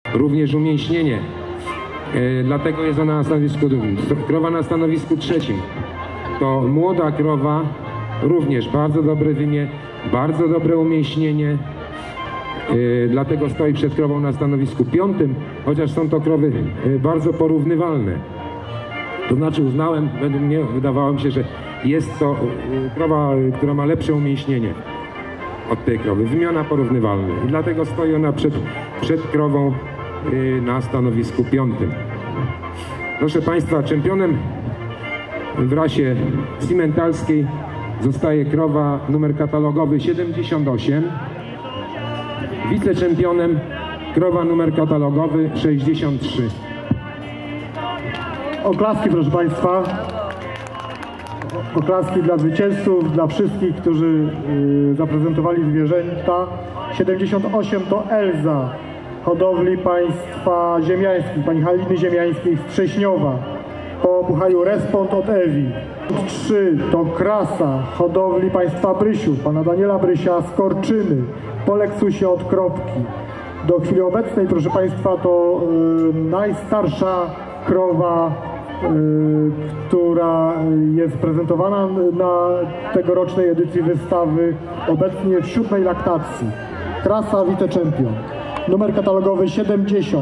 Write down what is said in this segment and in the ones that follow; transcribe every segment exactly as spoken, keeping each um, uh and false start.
również umięśnienie. E, dlatego jest ona na stanowisku drugim. Krowa na stanowisku trzecim to młoda krowa, również bardzo dobre wymię, bardzo dobre umięśnienie. E, dlatego stoi przed krową na stanowisku piątym, chociaż są to krowy e, bardzo porównywalne. To znaczy uznałem, według mnie wydawało mi się, że jest to e, krowa, która ma lepsze umięśnienie od tej krowy, wymiana porównywalne. I dlatego stoi ona przed, przed krową e, na stanowisku piątym. Proszę Państwa, czempionem w rasie simentalskiej zostaje krowa numer katalogowy siedemdziesiąt osiem. Wiceczempionem krowa numer katalogowy sześćdziesiąt trzy. Oklaski, proszę Państwa. Oklaski dla zwycięzców, dla wszystkich, którzy yy, zaprezentowali zwierzęta. siedemdziesiąt osiem to Elza, hodowli państwa ziemiańskich, pani Haliny Ziemiańskiej z Trześniowa. Po puchaju Respond od Ewi. trzy to Krasa, hodowli państwa Brysiów, pana Daniela Brysia z Korczyny. Po Leksusie od Kropki. Do chwili obecnej, proszę Państwa, to yy, najstarsza krowa, yy, która jest prezentowana na tegorocznej edycji wystawy, obecnie w siódmej laktacji. Krasa, wiceczempion. Numer katalogowy siedemdziesiąt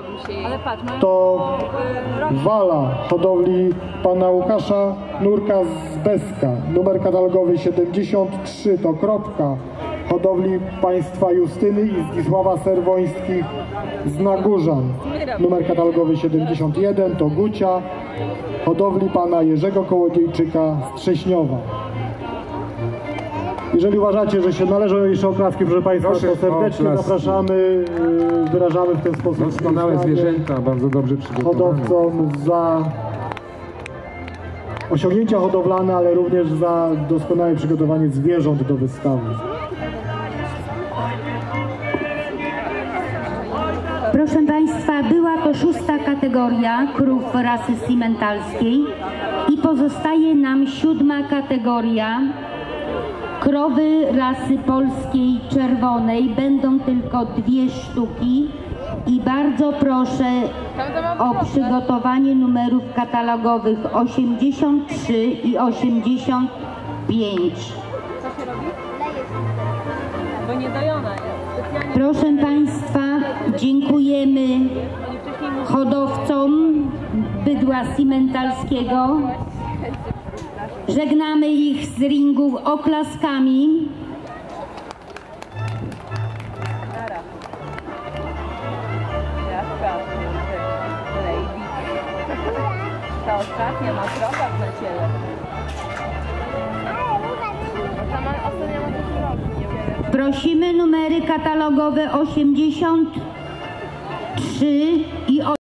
to Wala, hodowli pana Łukasza Nurka z Beska. Numer katalogowy siedemdziesiąt trzy to Kropka, hodowli państwa Justyny i Zdzisława Serwońskich z Nagórzan. Numer katalogowy siedemdziesiąt jeden to Gucia, hodowli pana Jerzego Kołodziejczyka z Trześniowa. Jeżeli uważacie, że się należą jeszcze oklaski, proszę Państwa, Proszę, to serdecznie oklaski. zapraszamy, wyrażamy w ten sposób Doskonałe zwierzęta, bardzo dobrze przygotowane. hodowcom za osiągnięcia hodowlane, ale również za doskonałe przygotowanie zwierząt do wystawy. Proszę Państwa, była to szósta kategoria krów rasy simentalskiej i pozostaje nam siódma kategoria. Krowy rasy polskiej czerwonej, będą tylko dwie sztuki i bardzo proszę o przygotowanie numerów katalogowych osiemdziesiąt trzy i osiemdziesiąt pięć. Co się robi? Bo niedojona jest. Proszę Państwa, dziękujemy hodowcom bydła simentalskiego. Żegnamy ich z ringu oklaskami. Ta ostatnia ma kropek na ciele. A ta ma ostatnia ma też rogi. Prosimy numery katalogowe osiemdziesiąt trzy i